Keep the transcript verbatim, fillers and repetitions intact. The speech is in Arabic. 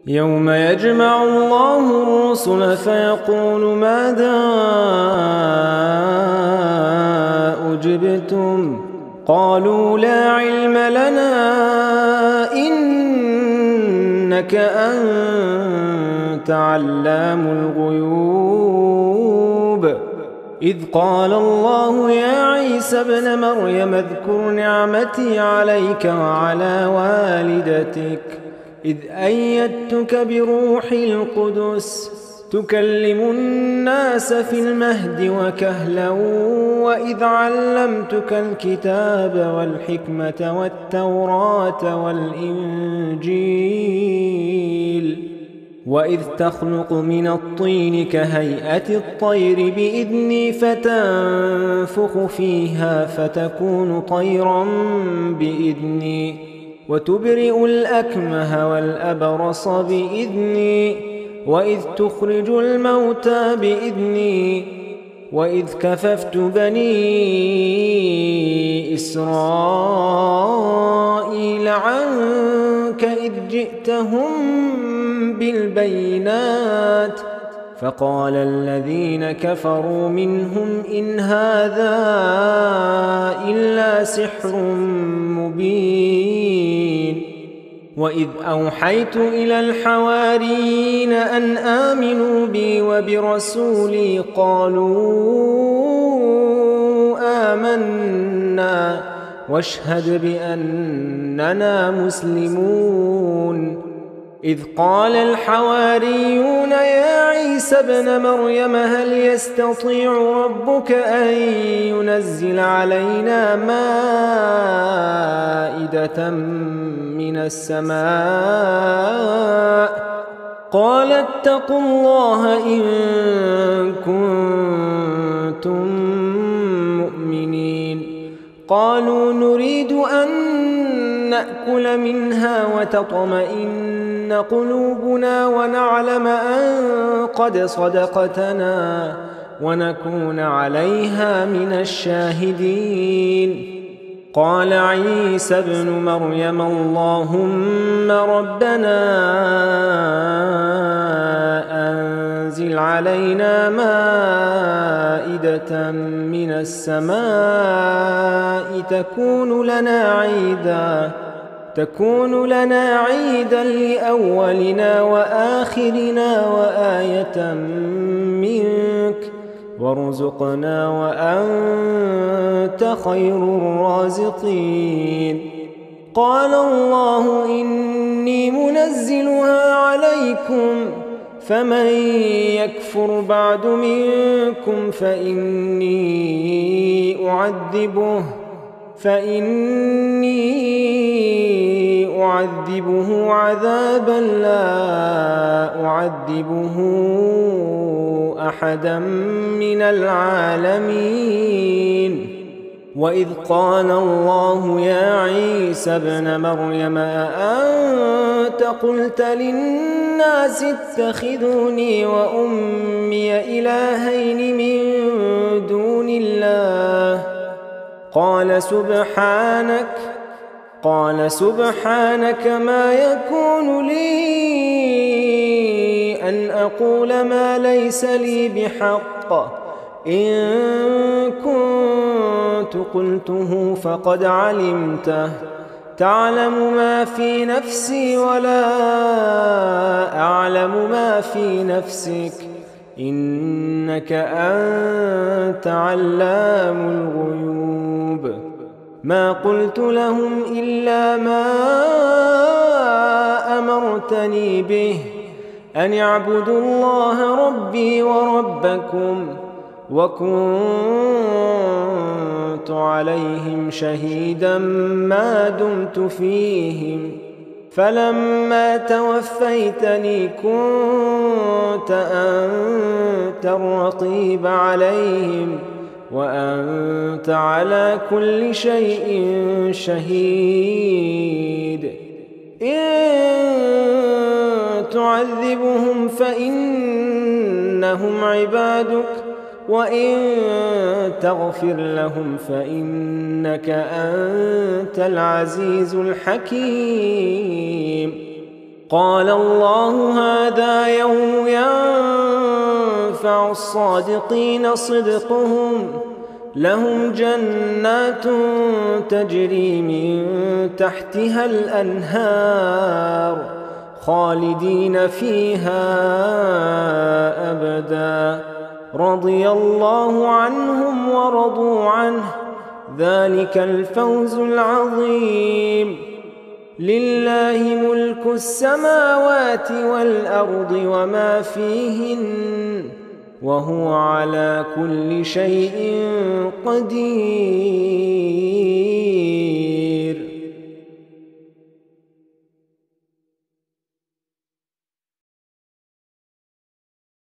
يوم يجمع الله الرسل فيقول ماذا أجبتم قالوا لا علم لنا إنك أنت علام الغيوب إذ قال الله يا عيسى ابن مريم اذكر نعمتي عليك وعلى والدتك إذ أيدتك بروح القدس تكلم الناس في المهد وكهلا وإذ علمتك الكتاب والحكمة والتوراة والإنجيل وإذ تخلق من الطين كهيئة الطير بإذني فتنفخ فيها فتكون طيرا بإذني وتبرئ الأكمه والأبرص بإذني وإذ تخرج الموتى بإذني وإذ كففت بني إسرائيل عنك إذ جئتهم بالبينات فقال الذين كفروا منهم إن هذا إلا سحر مبين وإذ أوحيت إلى الحواريين أن آمنوا بي وبرسولي قالوا آمنا واشهد بأننا مسلمون إذ قال الحواريون يا عيسى ابن مريم هل يستطيع ربك أن ينزل علينا مائدة من السماء قال اتقوا الله إن كنتم مؤمنين قالوا نريد أن نأكل منها وتطمئن قلوبنا ونعلم أن قد صدقتنا ونكون عليها من الشاهدين قال عيسى ابن مريم اللهم ربنا أنزل علينا مائدة من السماء تكون لنا عيدا تكون لنا عيدا لأولنا وآخرنا وآية منك وارزقنا وأنت خير الرازقين قال الله إني منزلها عليكم فمن يكفر بعد منكم فإني أعذبه فإني أعذبه عذابا لا أعذبه أحدا من العالمين وإذ قال الله يا عيسى ابن مريم أأنت قلت للناس اتخذوني وأمي إلهين من دون الله قال سبحانك قال سبحانك ما يكون لي أن أقول ما ليس لي بحق إن كنت قلته فقد علمته تعلم ما في نفسي ولا أعلم ما في نفسك إنك أنت علام الغيوب ما قلت لهم إلا ما أمرتني به أن اعبدوا الله ربي وربكم وكنت عليهم شهيدا ما دمت فيهم فلما توفيتني كنت أنت الرقيب عليهم وأنت على كل شيء شهيد إن تعذبهم فإنهم عبادك وإن تغفر لهم فإنك أنت العزيز الحكيم قال الله هذا يوم ينفع الصادقين صدقهم لهم جنات تجري من تحتها الأنهار خالدين فيها أبدا رضي الله عنهم ورضوا عنه ذلك الفوز العظيم لله ملك السماوات والأرض وما فيهن وهو على كل شيء قدير.